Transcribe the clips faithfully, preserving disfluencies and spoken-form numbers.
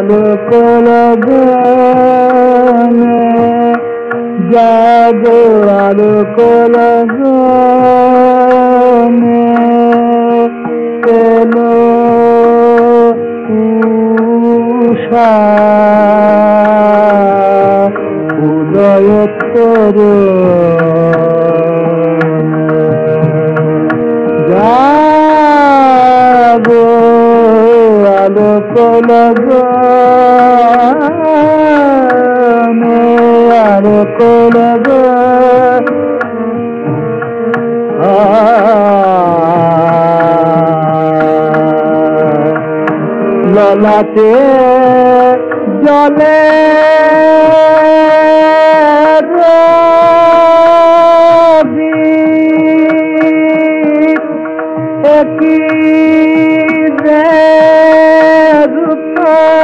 আলোক লগনে জাগো আলোক লগনে এলো উষা উদয় তরুণ জাগো আলোক লগনে আলোক ললাটে জলে রবি একই রে রূপ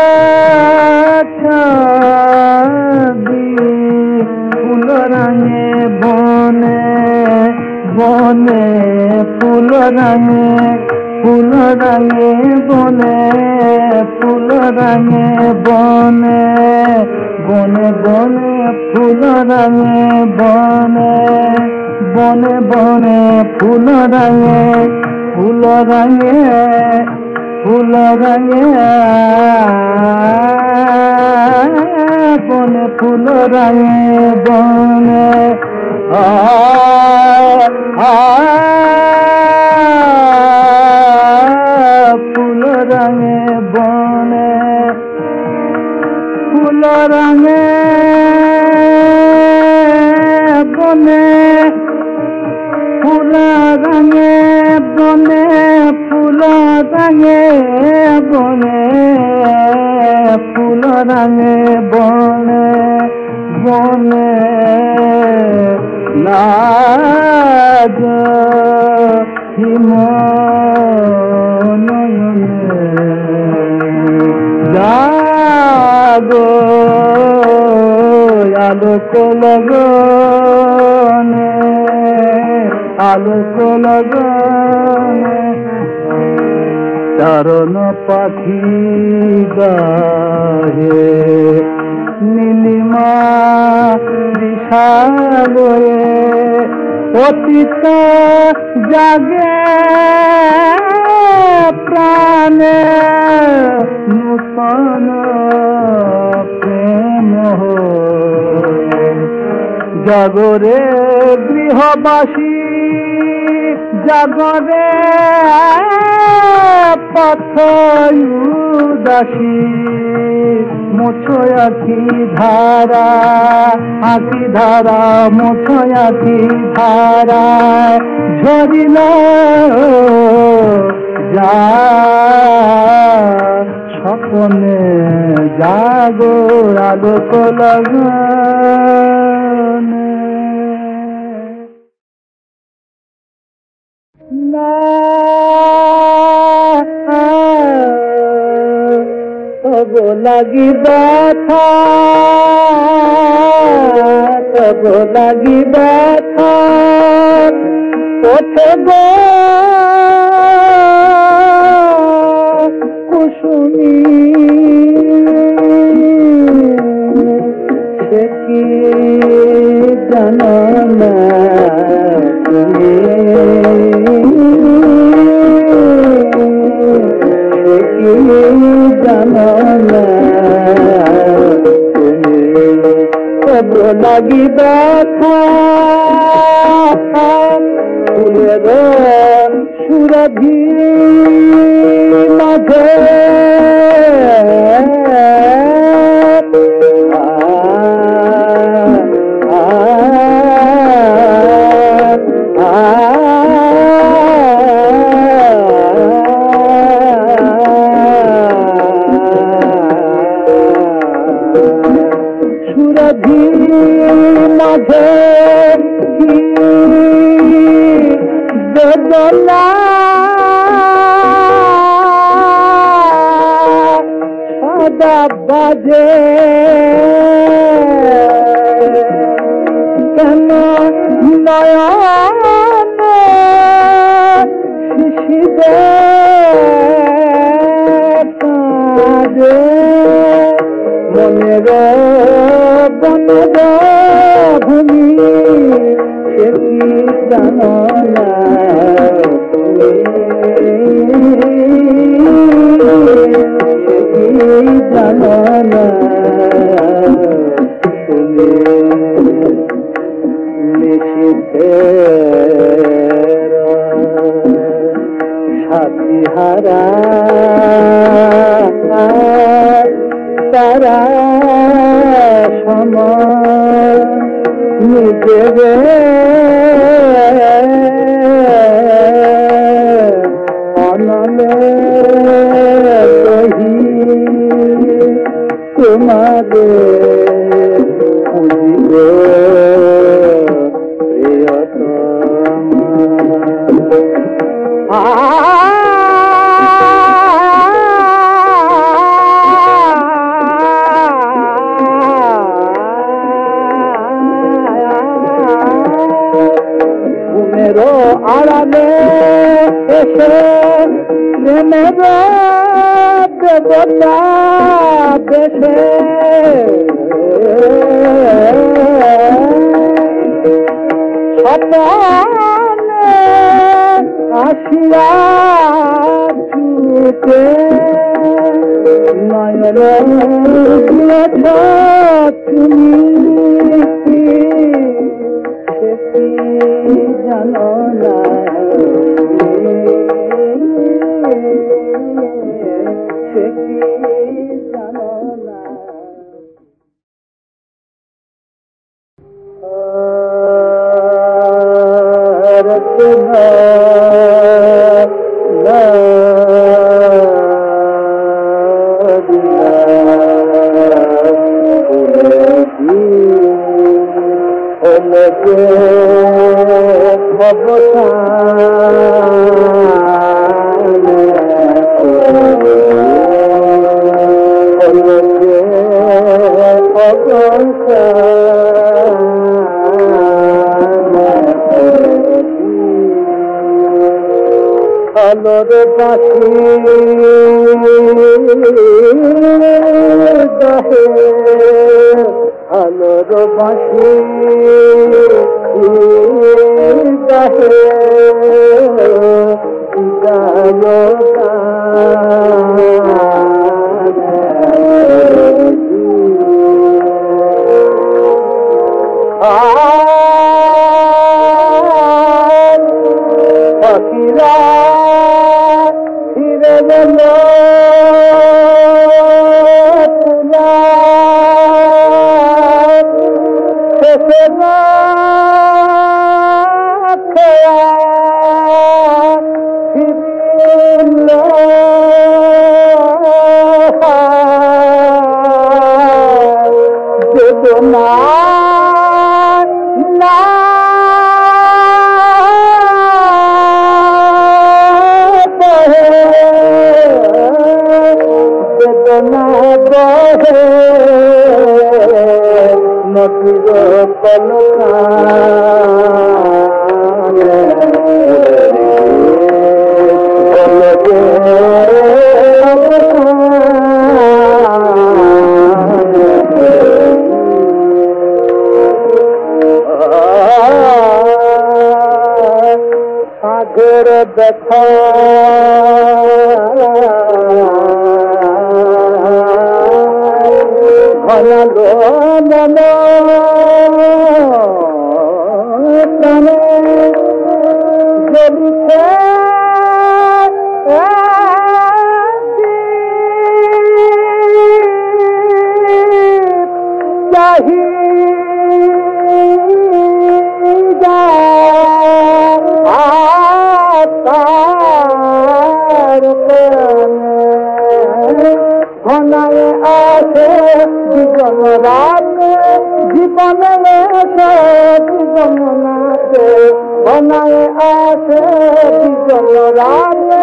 ছবি ফুল রঙে বনে বনে ফুল রঙে ফুল রঙে বনে ফুল রঙে বনে বনে বনে ফুল রঙে বনে বনে বনে ফুল রঙে ফুল রঙে ফুল রঙে বনে ফুল রঙে বনে আ আ ফুল রঙে বনে ফুল রঙে বনে ফুল রঙে বনে ফুল রঙে বনে ফুল রঙে বনে বনে লাজ হিম জাগো আলোক লগনে আলোক লগনে চরণ পাখি গাহে নীলিমা দিশালয়ে অতীত জাগে প্রাণে নূতন প্রেম জাগরে গৃহবাসী জাগরে পথ উদাসী মোছো আখি ধারা আখি ধারা মোছো আখি ধারা ঝরিল যা স্বপ্নে জাগো আলোক লগনে না তবু লাগি ব্যথা তবু লাগি ব্যথা ওঠে গো কুসুমি সে কি জানো না তুমি সে কি জানো না তুমি তবু লাগি ব্যথা ফুলের সুরভি মাঝে সুরভি মাঝে বেদনা সদা বাজে কেন নয়নে শিশিরে কাজে ঘুমের বনজ ভূমি সে কি জানো না তুমি, সে কি জানো না তুমি, নিশীথের সাথী হারা তারা সময় নিজের অনলে দহি তোমাদের খুঁজিব প্রিয়তমা। ঘুমেরও আড়ালে এসে প্রেমের দেবতা দেশে স্বপ্নে আসিয়া ছুটে নয়ন দিয়েছ তুমি, সে কি জানো না সে কি জানো না। আলোর বাঁশি গাহে, আলোর বাঁশি গাহে পাখিরা ফিরে গেল শেষে না খেয়া ফিরিল বেদনা না বেদনা বহে নদীর পলকানে সাধের দেখা ঘনালো মন প্রাণে জ্বলিছে চাহি ঘনায় আসে জীবন রাতে জীবনে এসে জীবন নাতে ঘনায় আসে জীবন রাতে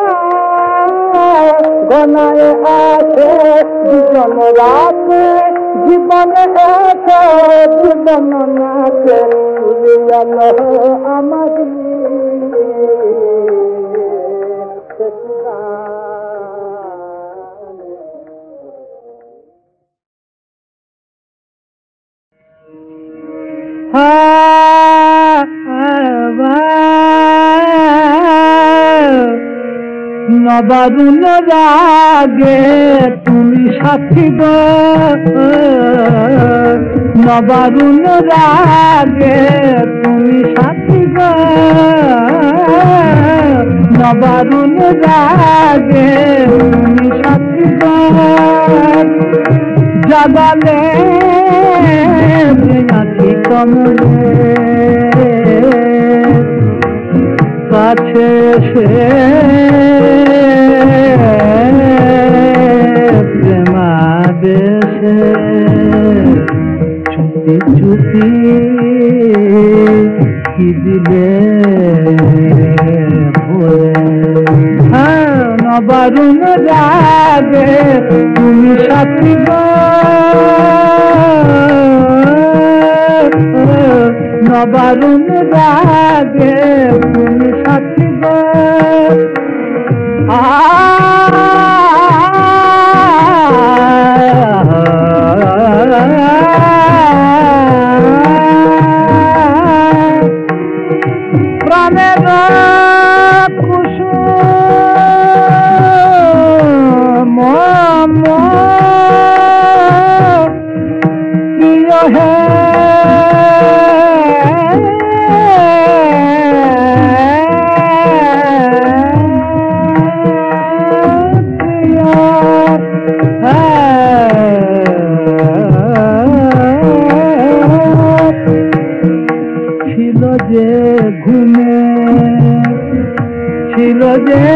ঘনায় আসে জীবন রাতে জীবনে এসে জীবন নাতে গেল আমার নবারুণ রাগে তুমি সাথী গো নবারুণ রাগে তুমি সাথী গো নবারুণ রাগে তুমি সাথী গো জাগালে আছি কমলে কাছে সে প্রেমাদেশে চুপি চুপি কি দিলে হ্যাঁ নবারুণ রাগে তুমি সাথী গো নবারুণ রাগে তুমি সাথী গো প্রাণের কুসুম প্রিয় হে ছিল যে ঘুমে ছিল যে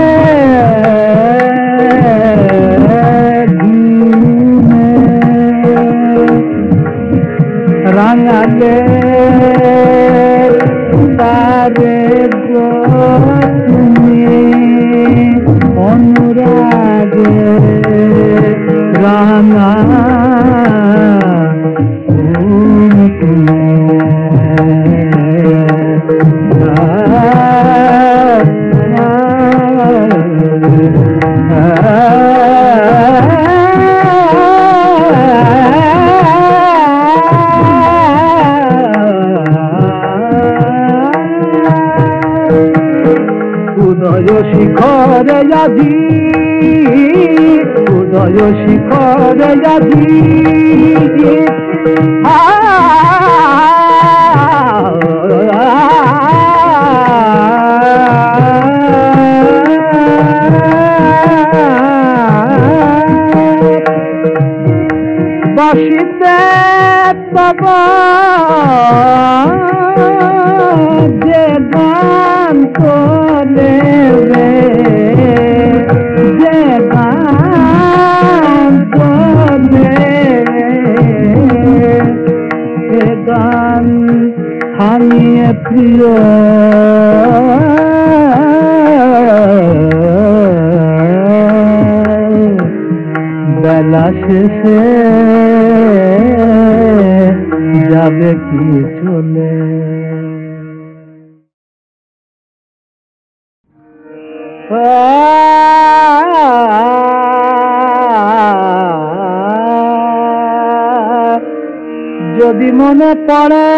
ঘুমে রাঙালে তারে গো তুমি অনুরাগে রাঙা উদয় শিখরে যাবি উদয় শিখরে যাবি বাসিতে তব যে গান তোলে যে গান তোলে এ গান থামিয়ে প্রিয় বেলা শেষে যাবে কি চলে যদি মনে পড়ে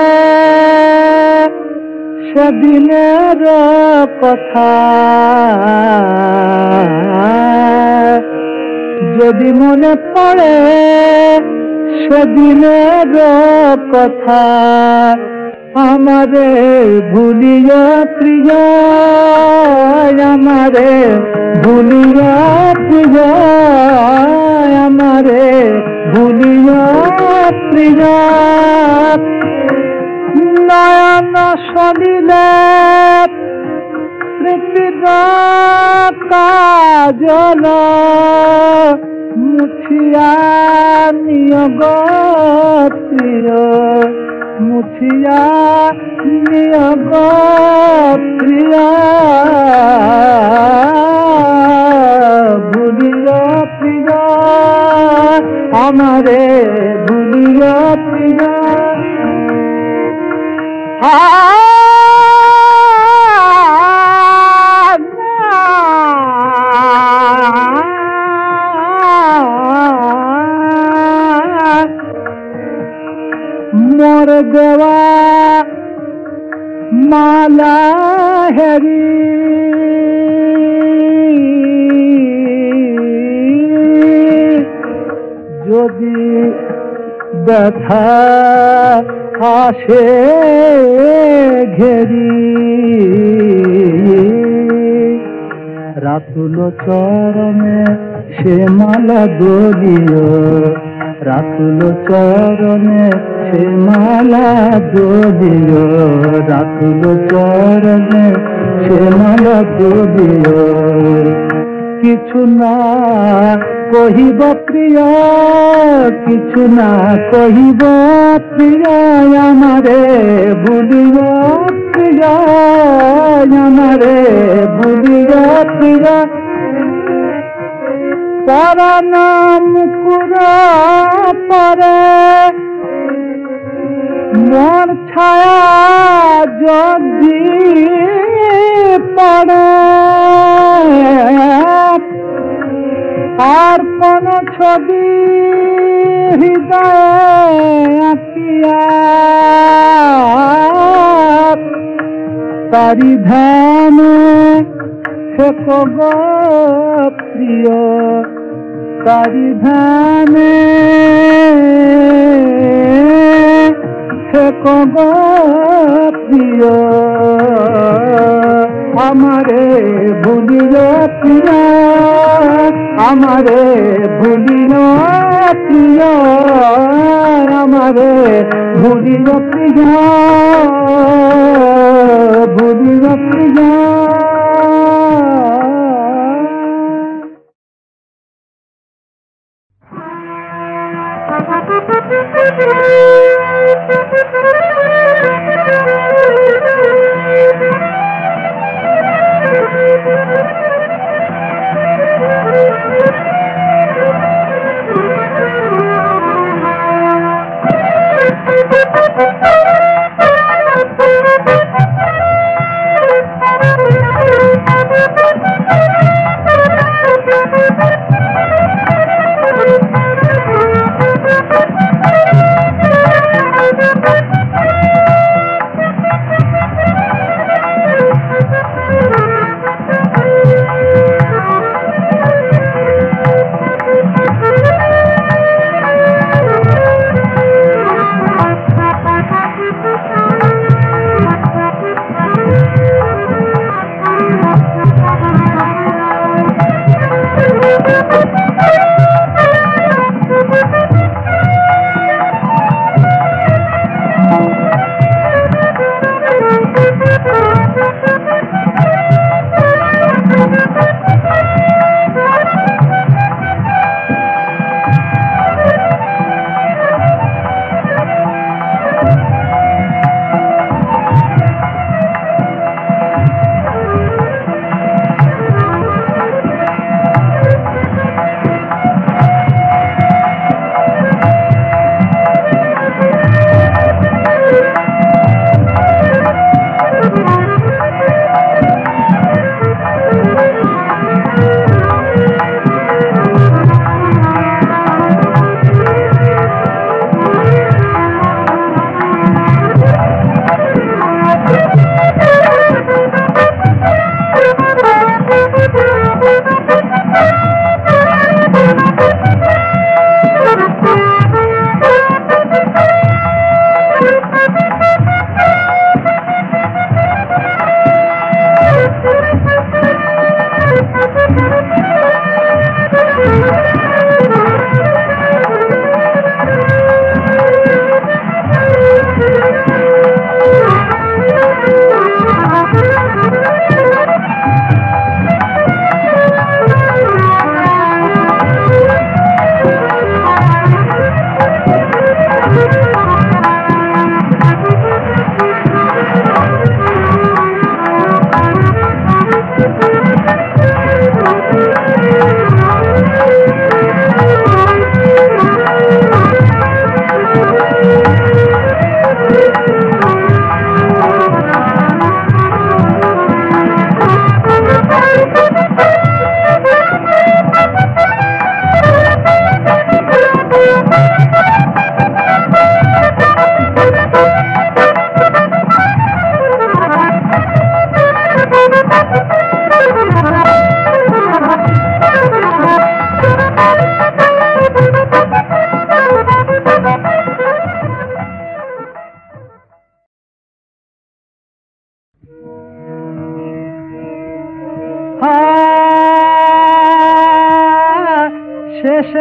সেদিনের কথা যদি মনে পড়ে সেদিনের কথা আমারে ভুলিয়া প্রিয় আমারে ভুলিয়া প্রিয় আমারে ভুলিয়া প্রিয় নয়ন সলিলে স্মৃতির কাজল মুছিয়া নিয়োগ প্রিয় মুছিয়া নিয়োগ প্রিয় ভুলিয়া প্রিয় আমারে ভুলি मोर देवा माला हेरी যদি ব্যথা আসে ঘেরি রাতুল চরণে সে মালা দলিও রাতুল চরণে সে মালা দলিও রাতুল চরণে সে মালা দলিও কিছু না কহিব প্রিয় কিছু না কহিব প্রিয় আমারে ভুলিব প্রিয় আমারে ভুলিব প্রিয় পরাণ মুকুর পরে মোর ছায়া যদি পড়ে আর কোন ছবি হৃদয়ে আঁকিয়া তারি ধ্যানে থেকো গো প্রিয় তারি ধ্যানে থেকো গো প্রিয় আমারে ভুলিল প্রিয় আমারে ভুলিল প্রিয় আমারে ভুলিল প্রিয় ভুলিল প্রিয়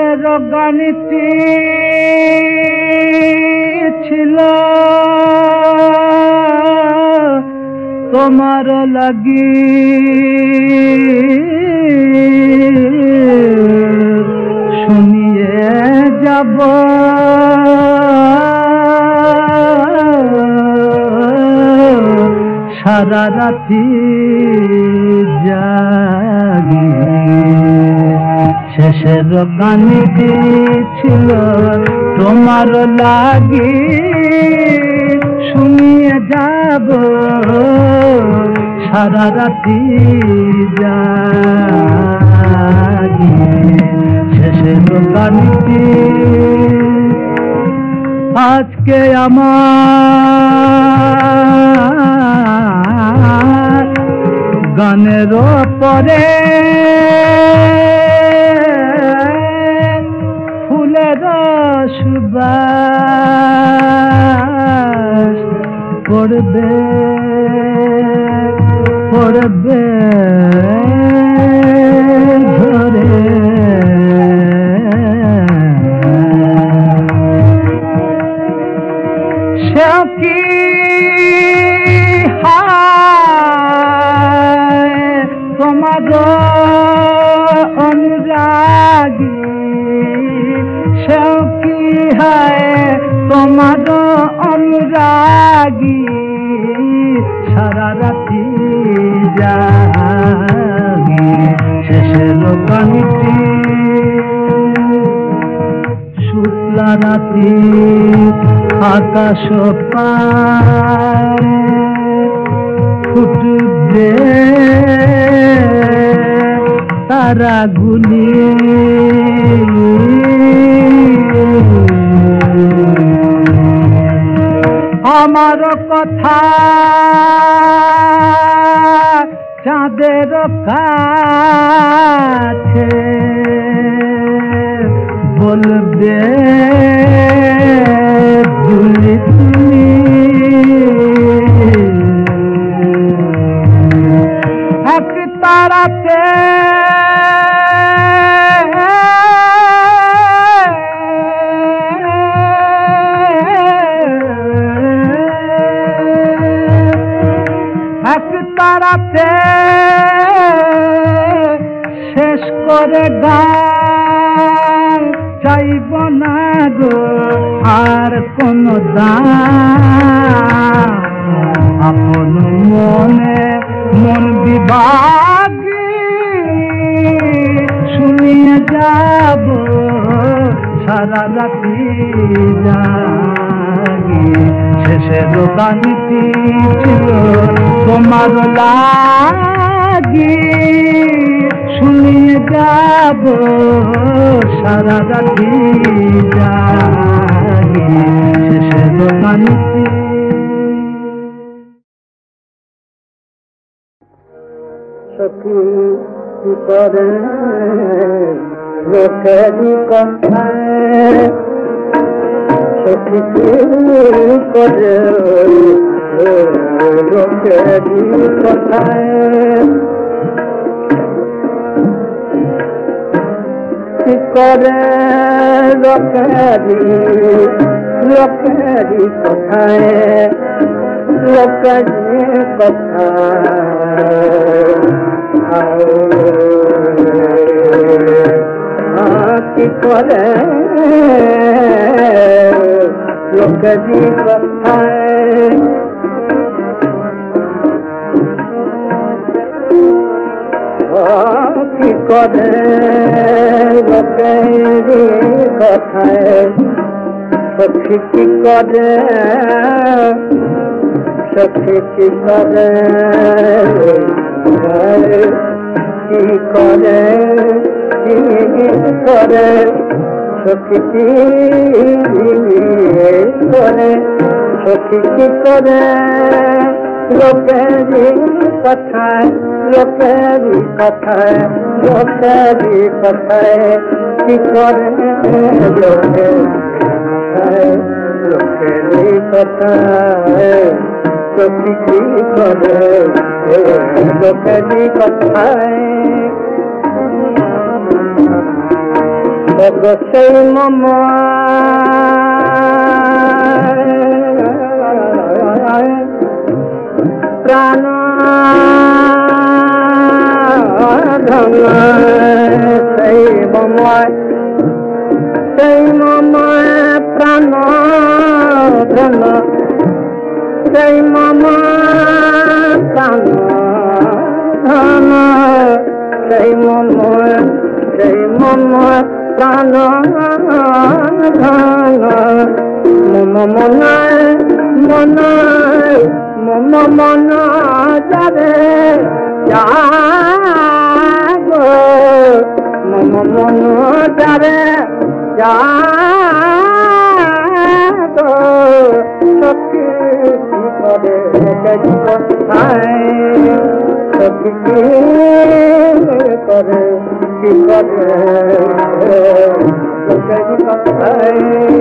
শেষের গানটি ছিল তোমার লাগি শুনিয়ে যাব সারা রাতি জাগি শেষের গানটি ছিল তোমার লাগি শুনিয়ে যাব সারা রাতি জাগি শেষের গানটি আজকে আমার গানের পরে ফুলের সুবাস পড়বে পড়বে ধরে সে কি হায় তোমার অনুরাগী সে কি হায় তোমার অনুরাগী সারা রাতি জাগি শেষের গানটি শুক্লা রাতি আকাশ পারে ফুটবে তারাগুলি আমার কথা চাঁদের কাছে বলবে দুলি তুমি এক তারাতে এক তারাতে শেষ করে গান চাইব না গো আর কোন দান আপন মনে মন বিভাগী শুনিয়ে যাব সারা রাতি জাগি শেষের গানটি ছিল তোমার লাগি শুনিয়ে যাব সারা রাতি জাগি শেষের গানটি সখী কি করে লোকেরই কথায় সখী কি করে লোকেরই কথায় কি করে লোকেরই লোকেরই কথায় লোকেরই কথায় কি করে লোকেরই কথায় কি করে লোকেরই কথায় সখী কি করে সখী কি করে কি করে কি করে সখী কি করে সখী কি করে লোকেরই কথায় লোকেরই কথায় লোকেরই কথায় কি করে লোকেরই কথায় সখী কি করে লোকেরই কথায় সেই মম প্রাণ ধন সেই মম সেই মম প্রাণ ধন সেই মম প্রাণ ধন সেই মম সেই মম প্রাণ ধন মম মন মন মম মন যারে যাগো মম মন যারে যাগো সখী করে কোথায় সখী করে কি করে কোথায়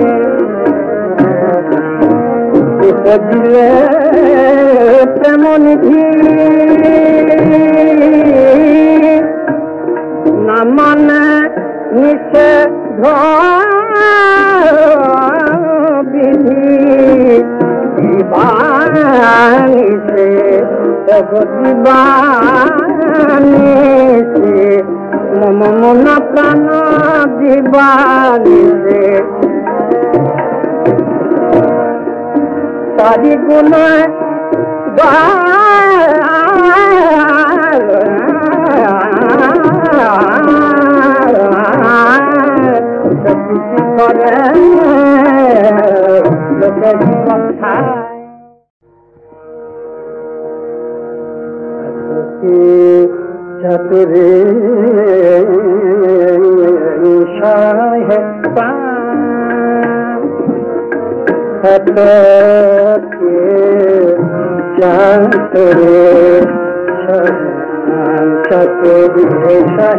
দিলে প্রেম নিধি না মানে নিষেধ বিধি দিবানিসে দিবানিসে মম মন প্রাণ দিবানিসে তারি গুণ করে লোকের কথা চতুরে চতুরে চতুরে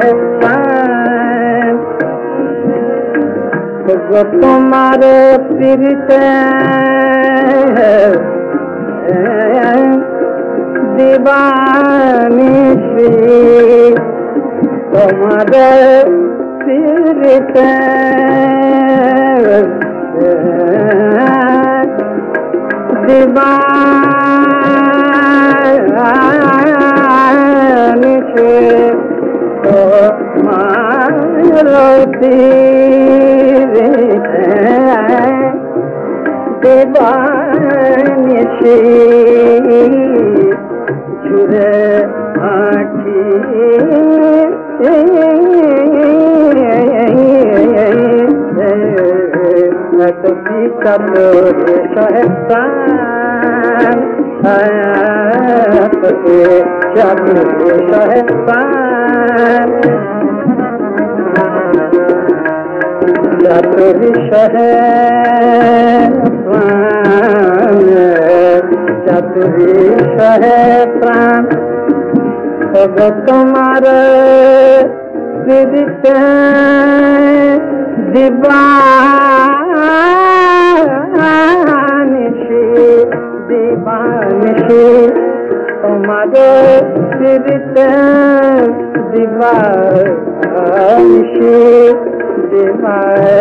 তোমার পীড়িতে দিবানিসি তোমার পীড়িতে দিবানিসি তোমার দিবানিসি ঝুরে আখি তুমি চতুরে সহস্রান চতুরে সহস্রান চতুরে সহস্রান চতুরে সহস্রান তোমার পীড়িতে দিবানিসি দিবানিসি তোমার পীড়িতে দিবানিসি দিবা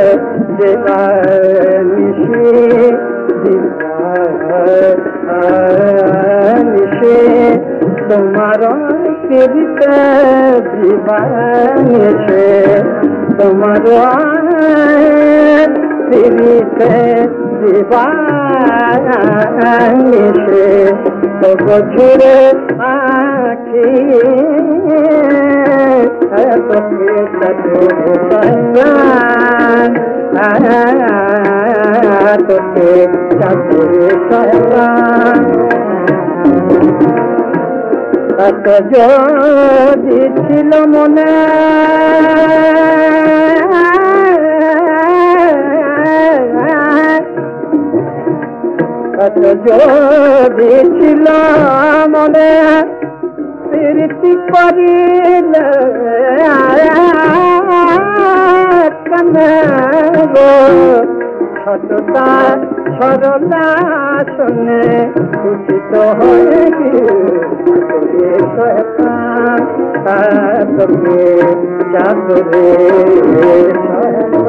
দিবানিসি দিবানিসি তোমার পীড়িতে দিবানিসি তোমার পীড়িতে দিবানিসি তবু ঝুরে আখি তোকে তোকে চতুরে সহস্রান কত যদি ছিল মনে কত যদি ছিল মনে প্রীতি করিলে সততা সরলা শুনে উচিত হয়ে তোকে চাতুরে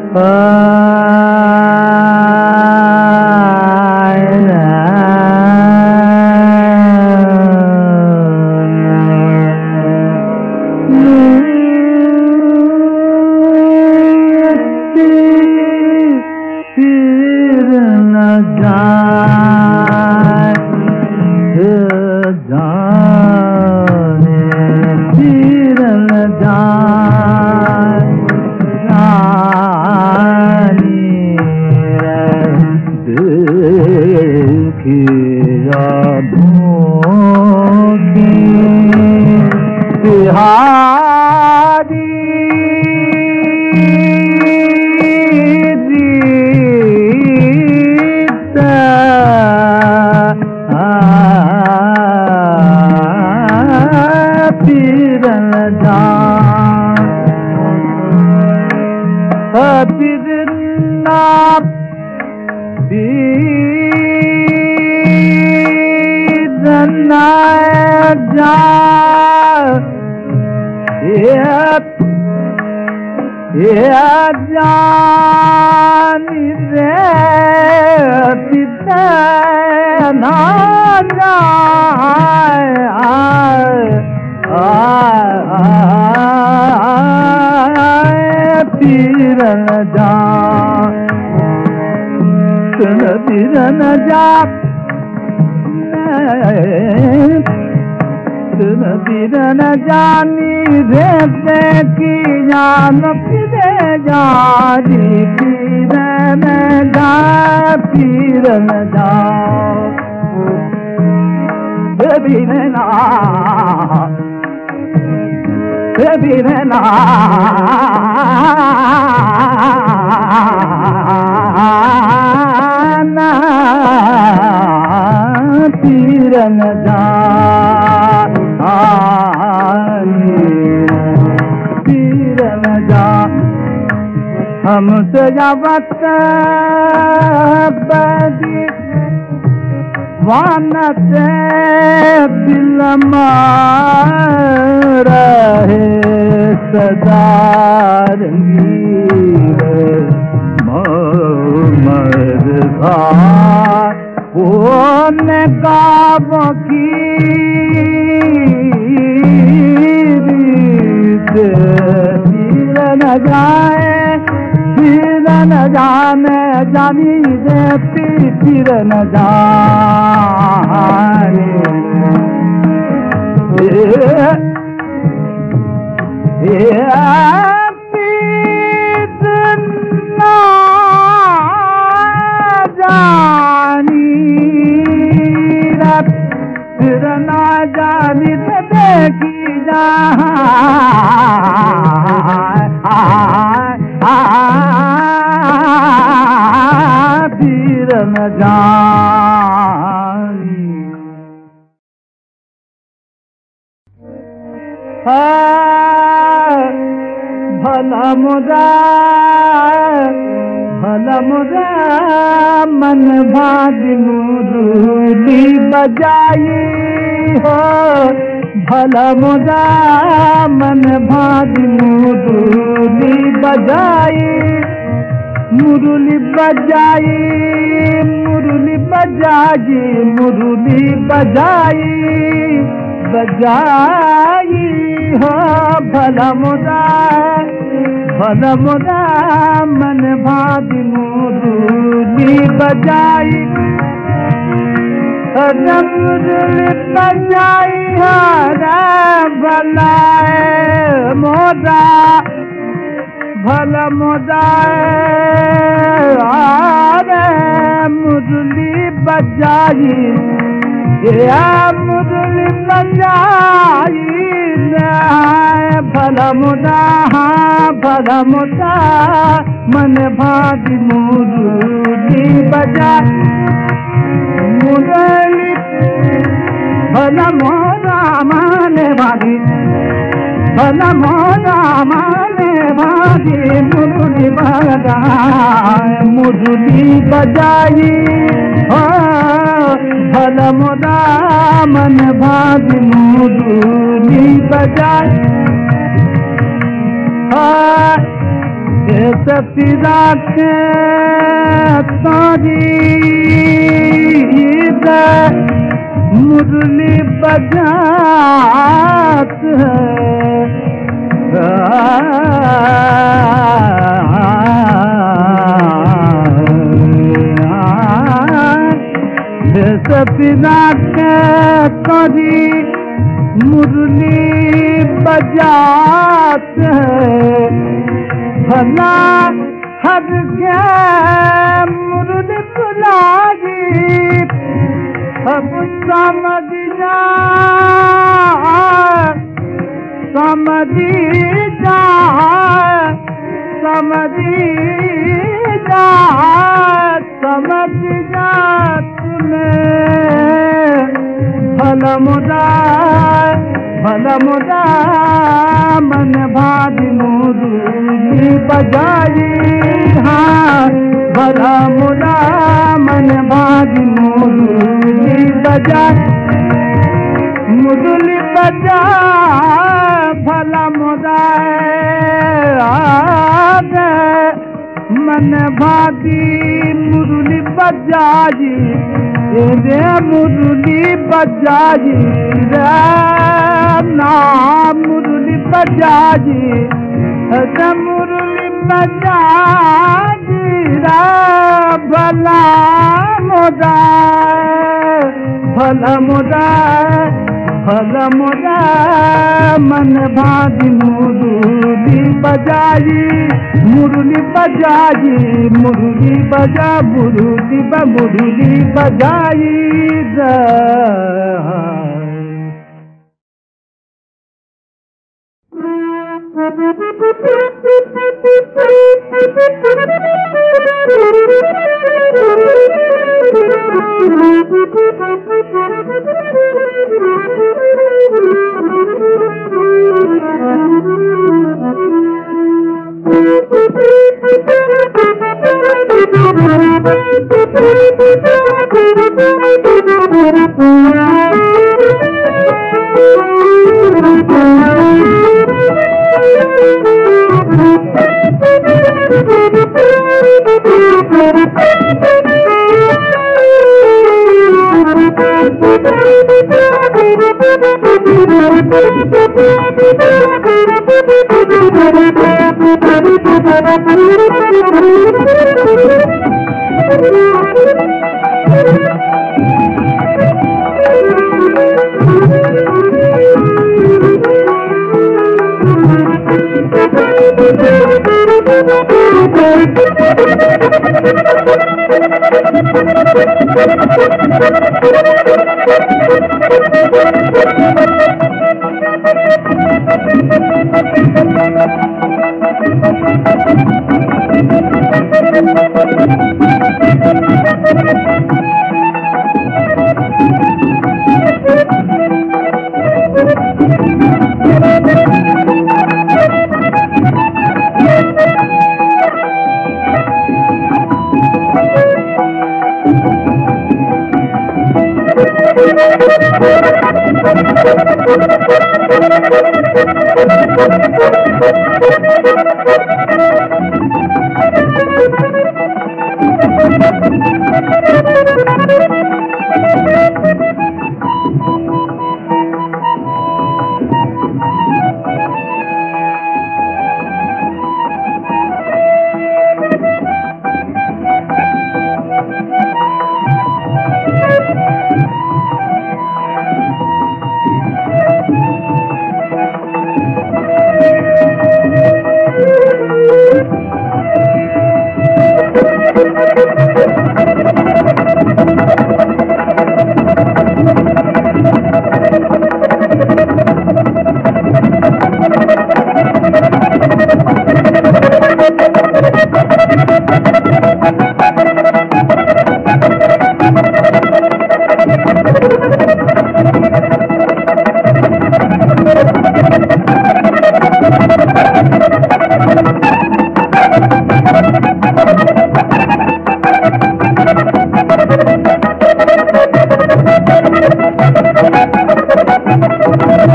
भला मुदा भला मुदा मन भाग मुरली बजाई हो भला मुदा मन भाग मुरली बजाई मुरली बजाई मुरली बजाई मुरली बजाई बजाई हो भला मुदा भला मुदा मन भाग मुरली बजाई मुरली बजाई हरा भला मोदा भला मुदा मुरली बजाई या मुरली बजाई भला मुदा भला मुदा मन भाग मुरली बजाई मुरली भला मोदा माने भागी भला मोदा माने भागी मुरली बजाई मुरली बजाई भला मुदा मन भाग मुरली बजाई सफीरा के तारी मुरली बजात है सफीरा के तारी मुरली बजात है भला हर के मुरली बुलाई अब समझ जा समझ जा समझ जा समझ जा भला मुदा भला मुदा मन भागी मुरली बजाई हाँ भला मुदा मन भागी मुरली बजाई मुरली बजा भला मुदा मन भागी मुरली बजाई रे मुरली बजाई रे ना मुरली बजाई रे मुरली बजाई रे भला मुदा भला मुदा भला मुदा मन भागी मुरली बजाई मुरली बजाई मुरली बजा मुरली ब मुरली बजाई जा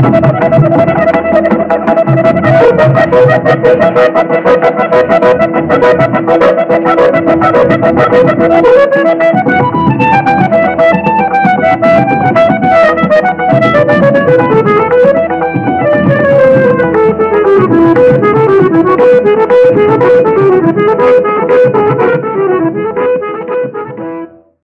Thank you. Thank you.